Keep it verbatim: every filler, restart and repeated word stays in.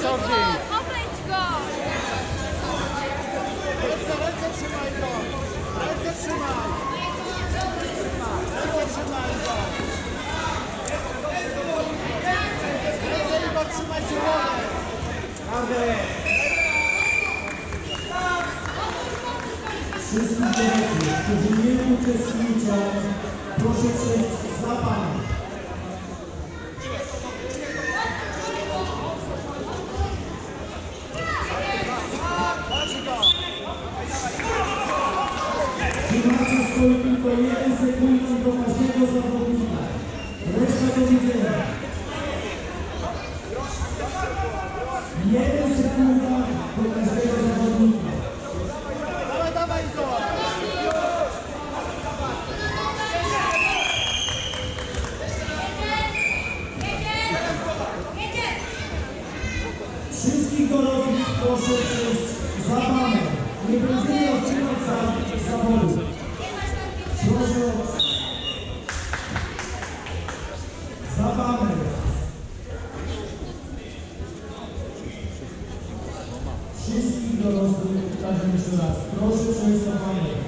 ogień! Obręcz go! Ręce, ręce trzymaj go! Ręce trzymaj! Ręce trzymaj go! Ręce i go trzymaj czerwone! Wszystkich dorosłych, którzy nie uczestniczą, proszę przejść za Panem. Trzymacie swoich tylko jeden sekund do każdego zawodnika. Reszta do widzenia. Jeden sekunda do każdego zawodnika. Dawaj, dawaj go! Wszystkich dorosłych proszę przejść za Panem. Nie będziemy odcinać za zawodu. Proszę za Panem. Wszystkich dorosłych, każdy jeszcze raz, proszę przejść za Panem.